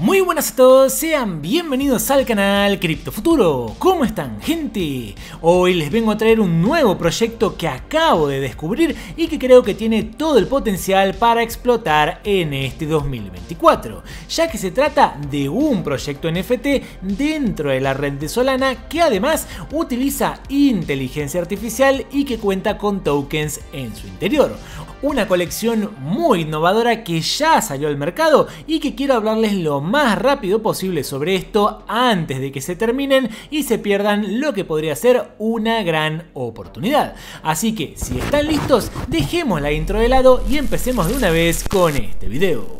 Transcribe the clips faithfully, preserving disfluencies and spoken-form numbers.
Muy buenas a todos, sean bienvenidos al canal Cripto Futuro. ¿Cómo están, gente? Hoy les vengo a traer un nuevo proyecto que acabo de descubrir y que creo que tiene todo el potencial para explotar en este dos mil veinticuatro, ya que se trata de un proyecto N F T dentro de la red de Solana que además utiliza inteligencia artificial y que cuenta con tokens en su interior. Una colección muy innovadora que ya salió al mercado y que quiero hablarles lo más rápido posible sobre esto antes de que se terminen y se pierdan lo que podría ser una gran oportunidad. Así que si están listos, dejemos la intro de lado y empecemos de una vez con este video.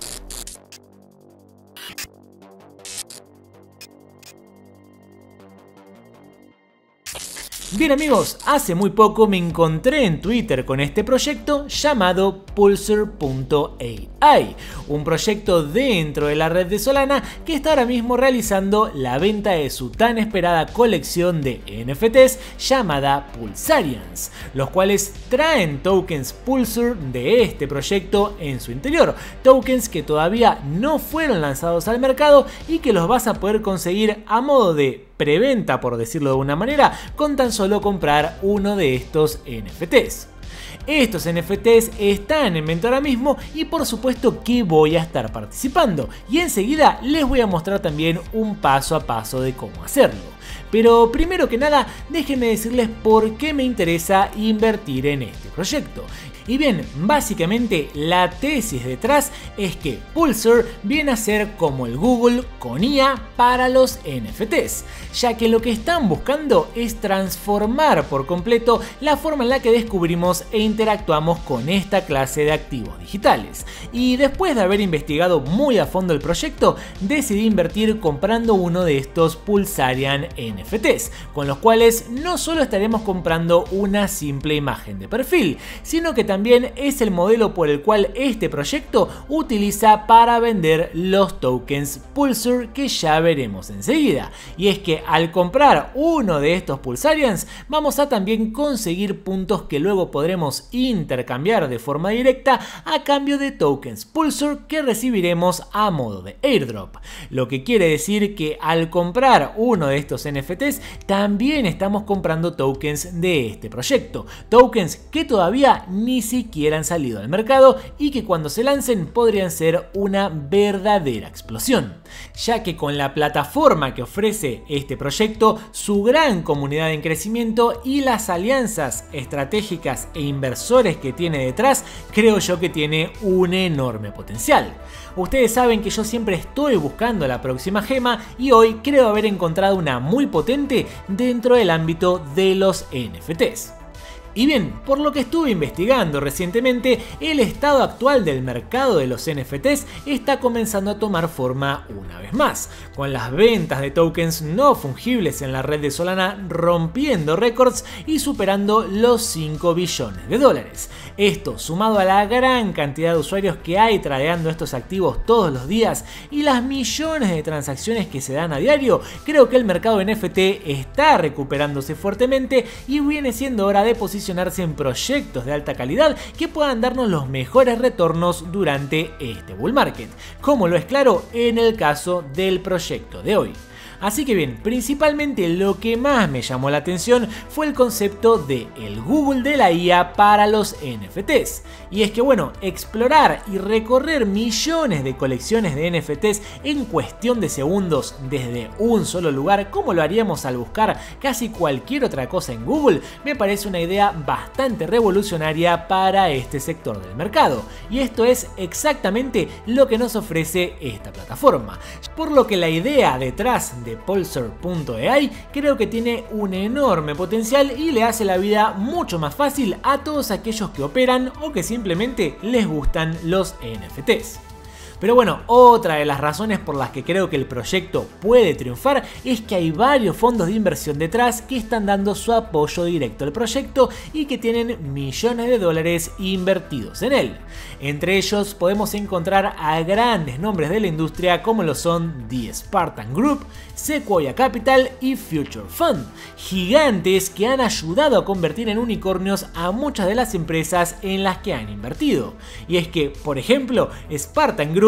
Bien amigos, hace muy poco me encontré en Twitter con este proyecto llamado Pulsar punto A I, un proyecto dentro de la red de Solana que está ahora mismo realizando la venta de su tan esperada colección de N F Ts llamada Pulsarians, los cuales traen tokens Pulsar de este proyecto en su interior, tokens que todavía no fueron lanzados al mercado y que los vas a poder conseguir a modo de preventa, por decirlo de una manera, con tan solo comprar uno de estos N F Ts. Estos N F Ts están en venta ahora mismo y por supuesto que voy a estar participando, y enseguida les voy a mostrar también un paso a paso de cómo hacerlo. Pero primero que nada, déjenme decirles por qué me interesa invertir en este proyecto. Y bien, básicamente la tesis detrás es que Pulsar viene a ser como el Google con I A para los N F Ts, ya que lo que están buscando es transformar por completo la forma en la que descubrimos e interactuamos con esta clase de activos digitales. Y después de haber investigado muy a fondo el proyecto, decidí invertir comprando uno de estos Pulsarian N F Ts, con los cuales no solo estaremos comprando una simple imagen de perfil, sino que también es el modelo por el cual este proyecto utiliza para vender los tokens Pulsar, que ya veremos enseguida. Y es que al comprar uno de estos Pulsarians vamos a también conseguir puntos que luego podremos intercambiar de forma directa a cambio de tokens Pulsar que recibiremos a modo de airdrop. Lo que quiere decir que al comprar uno de estos N F Ts también estamos comprando tokens de este proyecto, tokens que todavía ni siquiera han salido al mercado y que cuando se lancen podrían ser una verdadera explosión, ya que con la plataforma que ofrece este proyecto, su gran comunidad en crecimiento y las alianzas estratégicas e inversores que tiene detrás, creo yo que tiene un enorme potencial. Ustedes saben que yo siempre estoy buscando la próxima gema y hoy creo haber encontrado una muy potente dentro del ámbito de los N F Ts. Y bien, por lo que estuve investigando recientemente, el estado actual del mercado de los N F Ts está comenzando a tomar forma una vez más, con las ventas de tokens no fungibles en la red de Solana rompiendo récords y superando los cinco billones de dólares. Esto, sumado a la gran cantidad de usuarios que hay tradeando estos activos todos los días y las millones de transacciones que se dan a diario, creo que el mercado N F T está recuperándose fuertemente y viene siendo hora de posicionarse en proyectos de alta calidad que puedan darnos los mejores retornos durante este bull market, como lo es claro en el caso del proyecto de hoy. Así que bien, principalmente lo que más me llamó la atención fue el concepto de el Google de la I A para los N F Ts. Y es que bueno, explorar y recorrer millones de colecciones de N F Ts en cuestión de segundos desde un solo lugar, como lo haríamos al buscar casi cualquier otra cosa en Google, me parece una idea bastante revolucionaria para este sector del mercado. Y esto es exactamente lo que nos ofrece esta plataforma. Por lo que la idea detrás de Pulsar punto A I creo que tiene un enorme potencial y le hace la vida mucho más fácil a todos aquellos que operan o que simplemente les gustan los N F Ts. Pero bueno, otra de las razones por las que creo que el proyecto puede triunfar es que hay varios fondos de inversión detrás que están dando su apoyo directo al proyecto y que tienen millones de dólares invertidos en él. Entre ellos podemos encontrar a grandes nombres de la industria como lo son The Spartan Group, Sequoia Capital y Future Fund, gigantes que han ayudado a convertir en unicornios a muchas de las empresas en las que han invertido. Y es que, por ejemplo, Spartan Group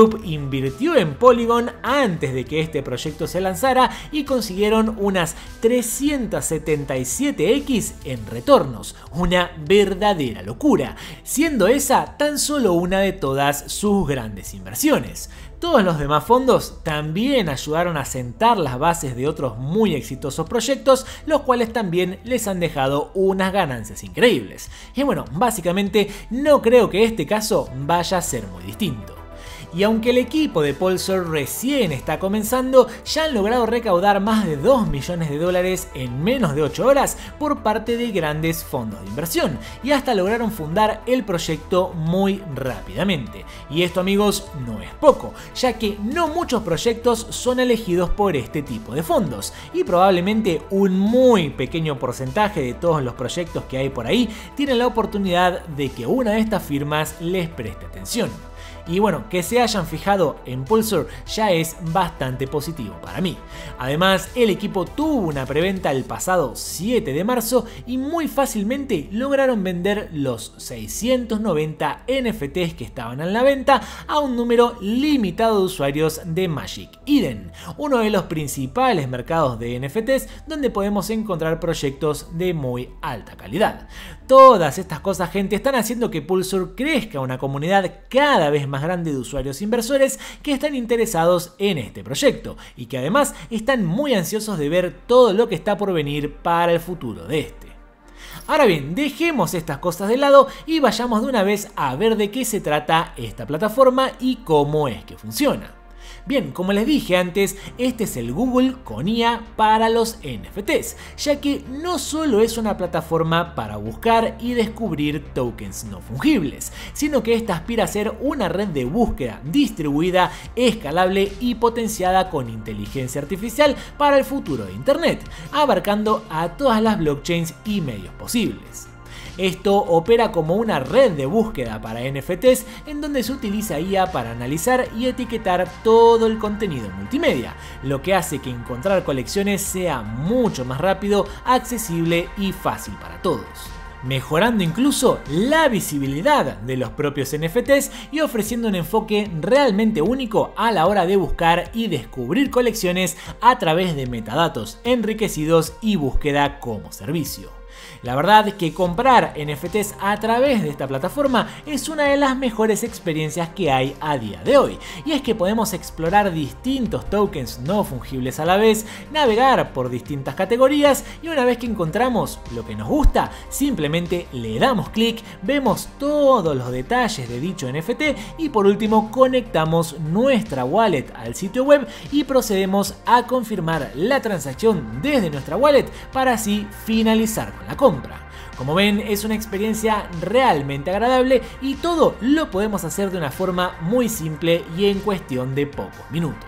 Group invirtió en Polygon antes de que este proyecto se lanzara y consiguieron unas trescientos setenta y siete equis en retornos, una verdadera locura, siendo esa tan solo una de todas sus grandes inversiones. Todos los demás fondos también ayudaron a sentar las bases de otros muy exitosos proyectos, los cuales también les han dejado unas ganancias increíbles. Y bueno, básicamente no creo que este caso vaya a ser muy distinto. Y aunque el equipo de Pulsar recién está comenzando, ya han logrado recaudar más de dos millones de dólares en menos de ocho horas por parte de grandes fondos de inversión, y hasta lograron fundar el proyecto muy rápidamente. Y esto, amigos, no es poco, ya que no muchos proyectos son elegidos por este tipo de fondos, y probablemente un muy pequeño porcentaje de todos los proyectos que hay por ahí tienen la oportunidad de que una de estas firmas les preste atención. Y bueno, que se hayan fijado en Pulsar ya es bastante positivo para mí. Además, el equipo tuvo una preventa el pasado siete de marzo y muy fácilmente lograron vender los seiscientos noventa N F Tes que estaban en la venta a un número limitado de usuarios de Magic Eden, uno de los principales mercados de N F Tes donde podemos encontrar proyectos de muy alta calidad. Todas estas cosas, gente, están haciendo que Pulsar crezca una comunidad cada vez más grande de usuarios inversores que están interesados en este proyecto y que además están muy ansiosos de ver todo lo que está por venir para el futuro de este. Ahora bien, dejemos estas cosas de lado y vayamos de una vez a ver de qué se trata esta plataforma y cómo es que funciona. Bien, como les dije antes, este es el Google con I A para los N F Tes, ya que no solo es una plataforma para buscar y descubrir tokens no fungibles, sino que esta aspira a ser una red de búsqueda distribuida, escalable y potenciada con inteligencia artificial para el futuro de Internet, abarcando a todas las blockchains y medios posibles. Esto opera como una red de búsqueda para N F Tes en donde se utiliza I A para analizar y etiquetar todo el contenido multimedia, lo que hace que encontrar colecciones sea mucho más rápido, accesible y fácil para todos, mejorando incluso la visibilidad de los propios N F Tes y ofreciendo un enfoque realmente único a la hora de buscar y descubrir colecciones a través de metadatos enriquecidos y búsqueda como servicio. La verdad es que comprar N F Tes a través de esta plataforma es una de las mejores experiencias que hay a día de hoy, y es que podemos explorar distintos tokens no fungibles a la vez, navegar por distintas categorías y una vez que encontramos lo que nos gusta, simplemente le damos clic, vemos todos los detalles de dicho N F Te y por último conectamos nuestra wallet al sitio web y procedemos a confirmar la transacción desde nuestra wallet para así finalizar con la compra. Como ven, es una experiencia realmente agradable y todo lo podemos hacer de una forma muy simple y en cuestión de pocos minutos.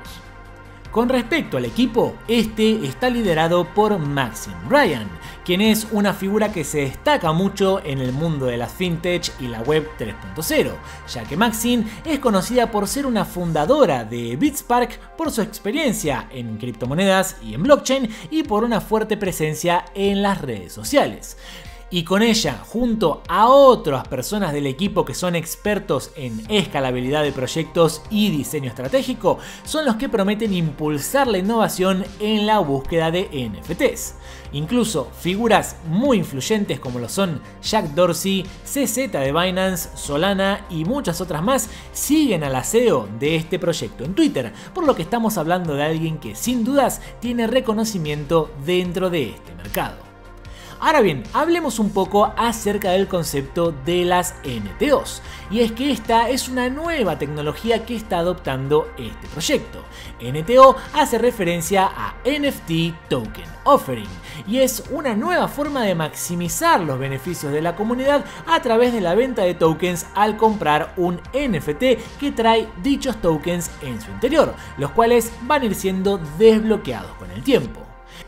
Con respecto al equipo, este está liderado por Maxine Ryan, quien es una figura que se destaca mucho en el mundo de las fintech y la web tres punto cero, ya que Maxine es conocida por ser una fundadora de Bitspark por su experiencia en criptomonedas y en blockchain y por una fuerte presencia en las redes sociales. Y con ella, junto a otras personas del equipo que son expertos en escalabilidad de proyectos y diseño estratégico, son los que prometen impulsar la innovación en la búsqueda de N F Tes. Incluso figuras muy influyentes como lo son Jack Dorsey, C Z de Binance, Solana y muchas otras más siguen al aseo de este proyecto en Twitter, por lo que estamos hablando de alguien que sin dudas tiene reconocimiento dentro de este mercado. Ahora bien, hablemos un poco acerca del concepto de las N T Os, y es que esta es una nueva tecnología que está adoptando este proyecto. N T O hace referencia a N F T Token Offering, y es una nueva forma de maximizar los beneficios de la comunidad a través de la venta de tokens al comprar un N F Te que trae dichos tokens en su interior, los cuales van a ir siendo desbloqueados con el tiempo.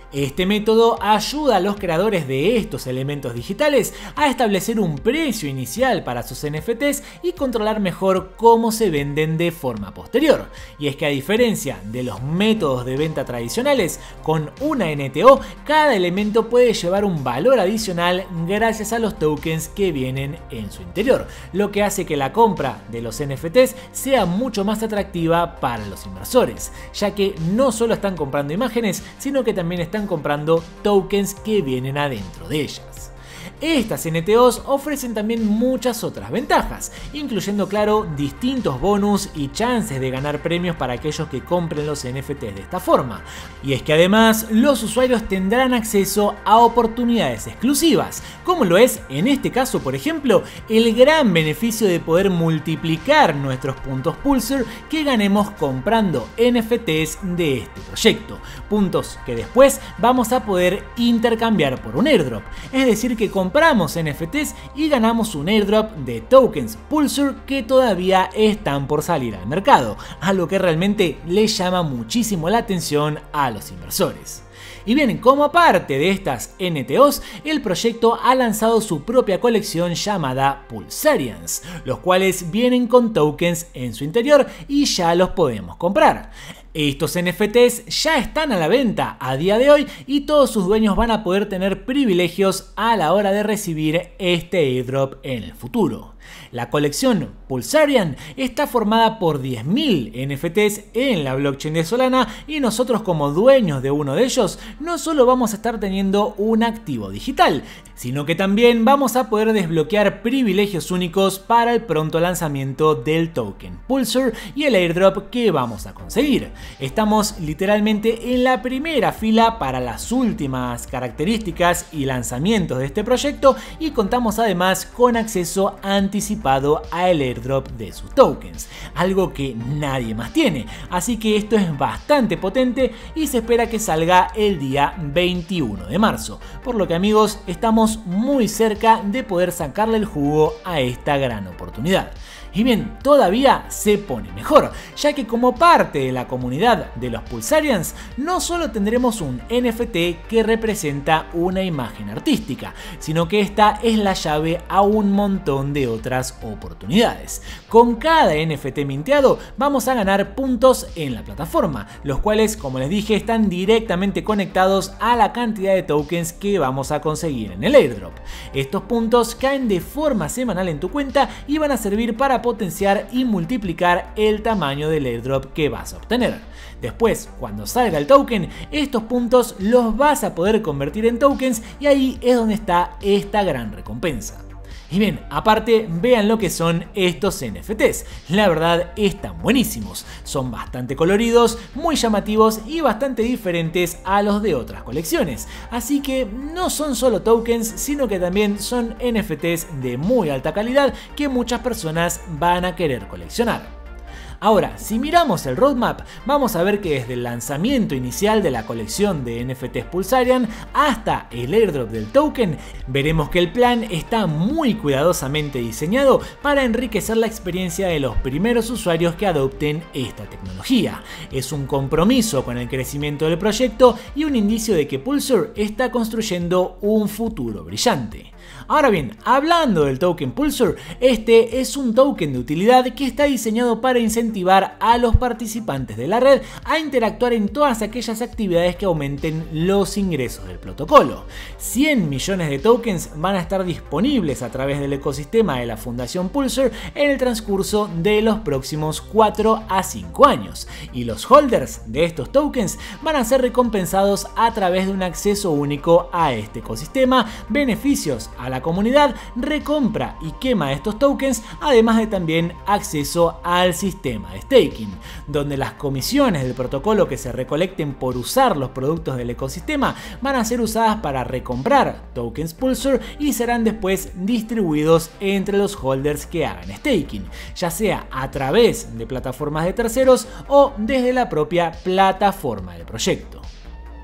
Este método ayuda a los creadores de estos elementos digitales a establecer un precio inicial para sus N F Ts y controlar mejor cómo se venden de forma posterior. Y es que a diferencia de los métodos de venta tradicionales, con una N T O cada elemento puede llevar un valor adicional gracias a los tokens que vienen en su interior, lo que hace que la compra de los N F Ts sea mucho más atractiva para los inversores, ya que no solo están comprando imágenes, sino que también están comprando tokens que vienen adentro de ellas. Estas N T Os ofrecen también muchas otras ventajas, incluyendo, claro, distintos bonus y chances de ganar premios para aquellos que compren los N F Ts de esta forma. Y es que además los usuarios tendrán acceso a oportunidades exclusivas, como lo es en este caso, por ejemplo, el gran beneficio de poder multiplicar nuestros puntos Pulsar que ganemos comprando N F Ts de este proyecto, puntos que después vamos a poder intercambiar por un airdrop, es decir que con compramos N F Ts y ganamos un airdrop de tokens Pulsar que todavía están por salir al mercado, algo que realmente les llama muchísimo la atención a los inversores. Y bien, como parte de estas N T Os, el proyecto ha lanzado su propia colección llamada Pulsarians, los cuales vienen con tokens en su interior y ya los podemos comprar. Estos N F Ts ya están a la venta a día de hoy y todos sus dueños van a poder tener privilegios a la hora de recibir este airdrop en el futuro. La colección Pulsarian está formada por diez mil N F Ts en la blockchain de Solana y nosotros, como dueños de uno de ellos, no solo vamos a estar teniendo un activo digital, sino que también vamos a poder desbloquear privilegios únicos para el pronto lanzamiento del token Pulsar y el airdrop que vamos a conseguir. Estamos literalmente en la primera fila para las últimas características y lanzamientos de este proyecto y contamos además con acceso anticipado al airdrop de sus tokens, algo que nadie más tiene, así que esto es bastante potente y se espera que salga el día veintiuno de marzo, por lo que, amigos, estamos muy cerca de poder sacarle el jugo a esta gran oportunidad. Y bien, todavía se pone mejor, ya que como parte de la comunidad de los Pulsarians, no solo tendremos un N F T que representa una imagen artística, sino que esta es la llave a un montón de otras oportunidades. Con cada N F T minteado vamos a ganar puntos en la plataforma, los cuales, como les dije, están directamente conectados a la cantidad de tokens que vamos a conseguir en el airdrop. Estos puntos caen de forma semanal en tu cuenta y van a servir para potenciar y multiplicar el tamaño del airdrop que vas a obtener. Después, cuando salga el token, estos puntos los vas a poder convertir en tokens y ahí es donde está esta gran recompensa. Y bien, aparte, vean lo que son estos N F Ts. La verdad, están buenísimos. Son bastante coloridos, muy llamativos y bastante diferentes a los de otras colecciones. Así que no son solo tokens, sino que también son N F Ts de muy alta calidad que muchas personas van a querer coleccionar. Ahora, si miramos el roadmap, vamos a ver que desde el lanzamiento inicial de la colección de N F Ts Pulsarian hasta el airdrop del token, veremos que el plan está muy cuidadosamente diseñado para enriquecer la experiencia de los primeros usuarios que adopten esta tecnología. Es un compromiso con el crecimiento del proyecto y un indicio de que Pulsar está construyendo un futuro brillante. Ahora bien, hablando del token Pulsar, este es un token de utilidad que está diseñado para incentivar a los participantes de la red a interactuar en todas aquellas actividades que aumenten los ingresos del protocolo. cien millones de tokens van a estar disponibles a través del ecosistema de la Fundación Pulsar en el transcurso de los próximos cuatro a cinco años, y los holders de estos tokens van a ser recompensados a través de un acceso único a este ecosistema, beneficios a la comunidad, recompra y quema de estos tokens, además de también acceso al sistema de staking, donde las comisiones del protocolo que se recolecten por usar los productos del ecosistema van a ser usadas para recomprar tokens Pulsar y serán después distribuidos entre los holders que hagan staking, ya sea a través de plataformas de terceros o desde la propia plataforma del proyecto.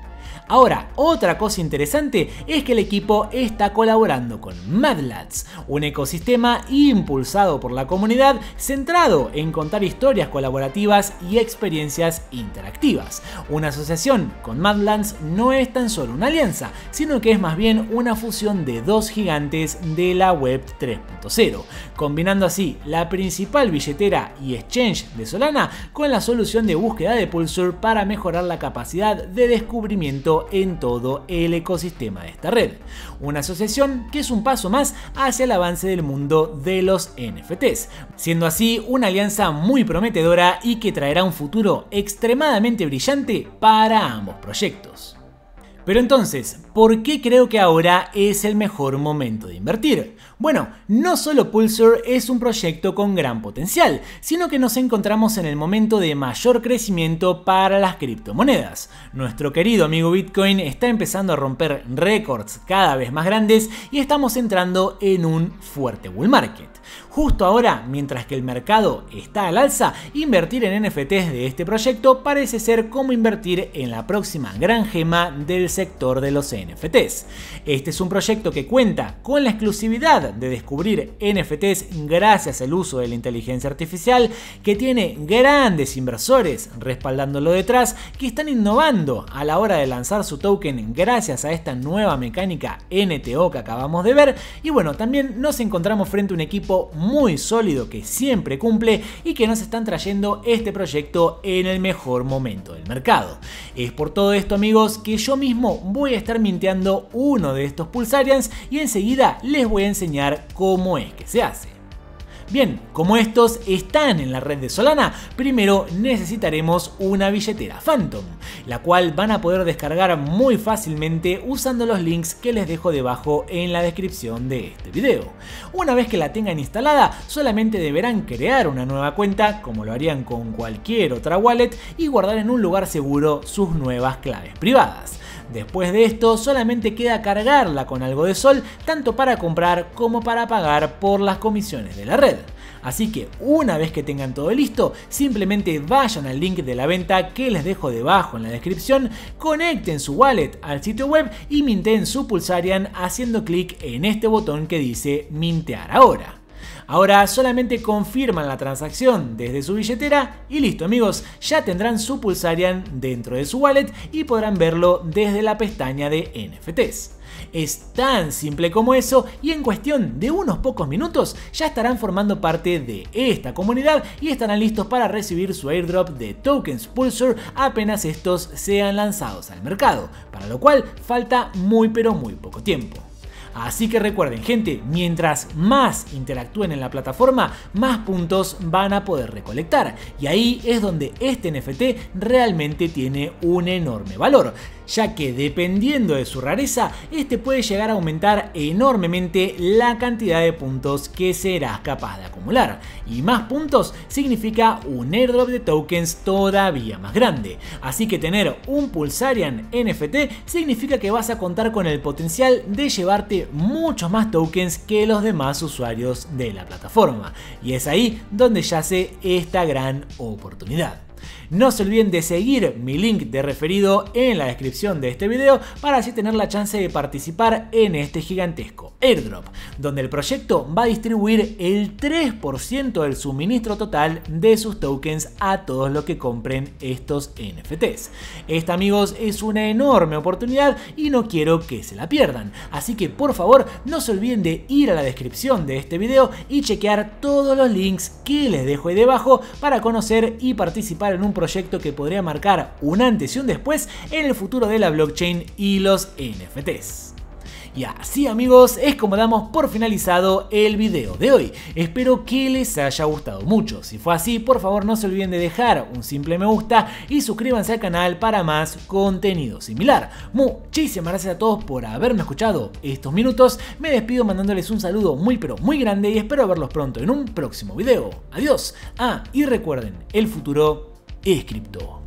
Ahora, otra cosa interesante es que el equipo está colaborando con Mad Lads, un ecosistema impulsado por la comunidad centrado en contar historias colaborativas y experiencias interactivas. Una asociación con Mad Lads no es tan solo una alianza, sino que es más bien una fusión de dos gigantes de la web tres punto cero, combinando así la principal billetera y exchange de Solana con la solución de búsqueda de Pulsar para mejorar la capacidad de descubrimiento en todo el ecosistema de esta red. Una asociación que es un paso más hacia el avance del mundo de los N F Ts, siendo así una alianza muy prometedora y que traerá un futuro extremadamente brillante para ambos proyectos. Pero entonces, ¿por qué creo que ahora es el mejor momento de invertir? Bueno, no solo Pulsar es un proyecto con gran potencial, sino que nos encontramos en el momento de mayor crecimiento para las criptomonedas. Nuestro querido amigo Bitcoin está empezando a romper récords cada vez más grandes y estamos entrando en un fuerte bull market. Justo ahora, mientras que el mercado está al alza, invertir en N F Ts de este proyecto parece ser como invertir en la próxima gran gema del sector de los N F Ts. Este es un proyecto que cuenta con la exclusividad de descubrir N F Ts gracias al uso de la inteligencia artificial, que tiene grandes inversores respaldándolo detrás, que están innovando a la hora de lanzar su token gracias a esta nueva mecánica N T O que acabamos de ver, y bueno, también nos encontramos frente a un equipo muy sólido que siempre cumple y que nos están trayendo este proyecto en el mejor momento del mercado. Es por todo esto, amigos, que yo mismo voy a estar minteando uno de estos Pulsarians y enseguida les voy a enseñar cómo es que se hace. Bien, como estos están en la red de Solana, primero necesitaremos una billetera Phantom, la cual van a poder descargar muy fácilmente usando los links que les dejo debajo en la descripción de este video. Una vez que la tengan instalada, solamente deberán crear una nueva cuenta, como lo harían con cualquier otra wallet, y guardar en un lugar seguro sus nuevas claves privadas. Después de esto, solamente queda cargarla con algo de sol, tanto para comprar como para pagar por las comisiones de la red. Así que una vez que tengan todo listo, simplemente vayan al link de la venta que les dejo debajo en la descripción, conecten su wallet al sitio web y minten su Pulsarian haciendo clic en este botón que dice mintear ahora. Ahora solamente confirman la transacción desde su billetera y listo, amigos, ya tendrán su Pulsarian dentro de su wallet y podrán verlo desde la pestaña de N F Ts. Es tan simple como eso y en cuestión de unos pocos minutos ya estarán formando parte de esta comunidad y estarán listos para recibir su airdrop de tokens Pulsar apenas estos sean lanzados al mercado, para lo cual falta muy pero muy poco tiempo. Así que recuerden, gente, mientras más interactúen en la plataforma, más puntos van a poder recolectar. Y ahí es donde este N F T realmente tiene un enorme valor, ya que dependiendo de su rareza, este puede llegar a aumentar enormemente la cantidad de puntos que serás capaz de acumular. Y más puntos significa un airdrop de tokens todavía más grande. Así que tener un Pulsarian N F T significa que vas a contar con el potencial de llevarte muchos más tokens que los demás usuarios de la plataforma. Y es ahí donde yace esta gran oportunidad. No se olviden de seguir mi link de referido en la descripción de este video para así tener la chance de participar en este gigantesco airdrop, donde el proyecto va a distribuir el tres por ciento del suministro total de sus tokens a todos los que compren estos N F Ts. Esta, amigos, es una enorme oportunidad y no quiero que se la pierdan, así que por favor no se olviden de ir a la descripción de este video y chequear todos los links que les dejo ahí debajo para conocer y participar en un proyecto que podría marcar un antes y un después en el futuro de la blockchain y los N F Ts. Y así, amigos, es como damos por finalizado el video de hoy. Espero que les haya gustado mucho. Si fue así, por favor no se olviden de dejar un simple me gusta y suscríbanse al canal para más contenido similar. Muchísimas gracias a todos por haberme escuchado estos minutos. Me despido mandándoles un saludo muy pero muy grande y espero verlos pronto en un próximo video. Adiós. Ah, y recuerden, el futuro es cripto.